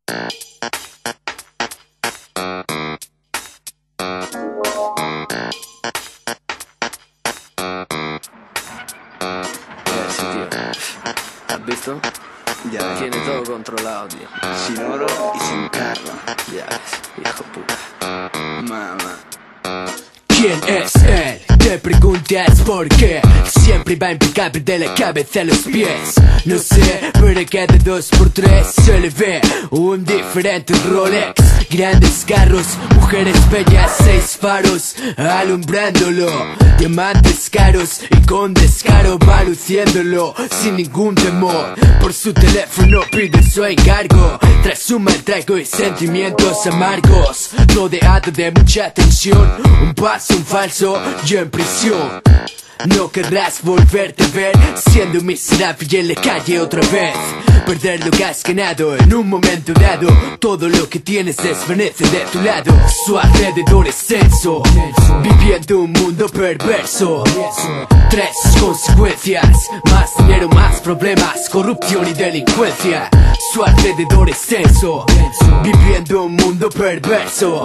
Sí, tío. ¿Has visto? Ya ves. Tiene todo controlado, tío. Sin oro y sin carro. Ya ves, hijo puta. Mamá. ¿Quién es él? Te preguntas por qué. Siempre va impecable de la cabeza a los pies. No sé, pero cada 2x3 se le ve un diferente Rolex. Grandes carros, mujeres bellas, 6 faros alumbrándolo. Diamantes caros y con descaro va luciéndolo sin ningún temor. Por su teléfono pide su encargo. Tras un mal trago y sentimientos amargos, rodeado de mucha tensión, un paso, un falso y en prisión. No querrás volverte a ver siendo miserable en la calle otra vez. Perder lo que has ganado en un momento dado. Todo lo que tienes desvanece de tu lado. Su alrededor es denso, viviendo un mundo perverso. 3 consecuencias: más dinero, más problemas, corrupción y delincuencia. Su alrededor es denso, viviendo un mundo perverso.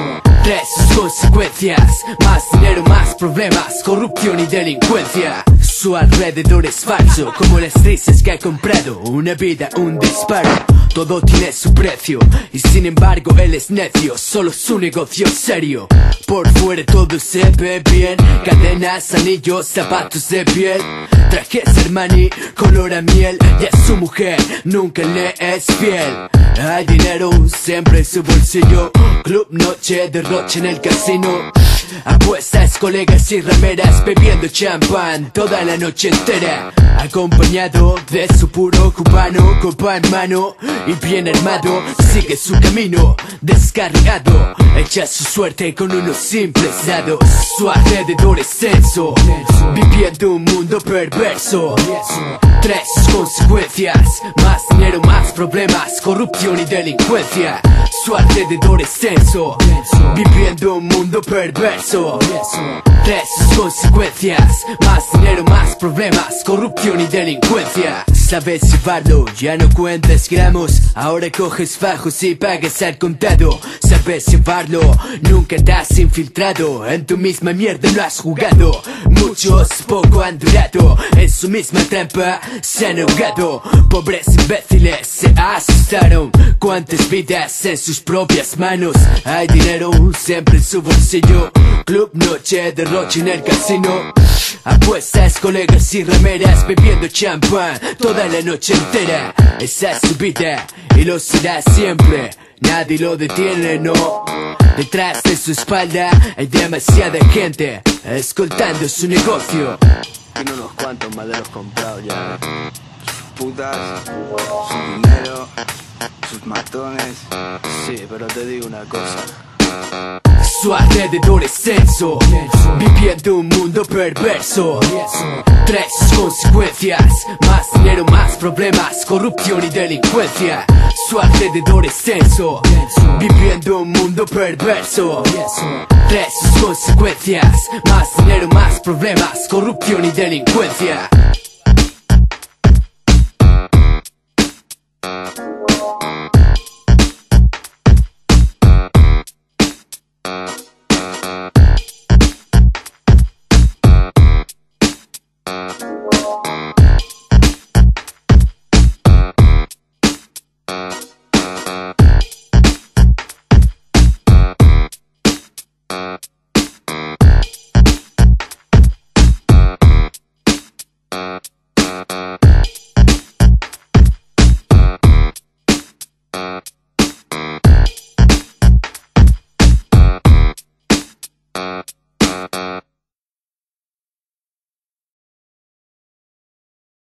3 consecuencias: más dinero, más problemas, corrupción y delincuencia. Su alrededor es falso, como las risas que ha comprado. Una vida, un disparo, todo tiene su precio. Y sin embargo él es necio, solo su negocio es serio. Por fuera todo se ve bien: cadenas, anillos, zapatos de piel, trajes Armani, color a miel. Y a su mujer nunca le es fiel. Hay dinero siempre en su bolsillo. Club, noche, derroche en el casino. Apuestas, colegas y rameras, bebiendo champán toda la noche entera. Acompañado de su puro cubano, copa en mano y bien armado, sigue su camino descarriado. Echa su suerte con unos simples dados. Su alrededor es denso, viviendo un mundo perverso. 3 consecuencias: más dinero, más problemas, corrupción y delincuencia. Su alrededor es denso, viviendo un mundo perverso. 3 consecuencias: más dinero, más problemas, corrupción y delincuencia. Sabes llevarlo, ya no cuentas gramos, ahora coges bajos y pagas al contado. Sabes llevarlo, nunca te has infiltrado, en tu misma mierda no has jugado. Muchos poco han durado, en su misma trampa se han ahogado. Pobres imbéciles se asustaron, cuántas vidas en sus propias manos. Hay dinero siempre en su bolsillo. Club, noche, derroche en el casino. Apuestas, colegas y rameras, bebiendo champán toda la noche entera. Esa es su vida y lo será siempre. Nadie lo detiene, no. Detrás de su espalda hay demasiada gente escoltando su negocio. Tiene unos cuantos maderos comprados ya. Sus putas, su dinero, sus matones. Sí, pero te digo una cosa. Su alrededor es denso, viviendo un mundo perverso. 3 consecuencias: más dinero, más problemas, corrupción y delincuencia. Su alrededor es denso, viviendo un mundo perverso. 3 consecuencias: más dinero, más problemas, corrupción y delincuencia.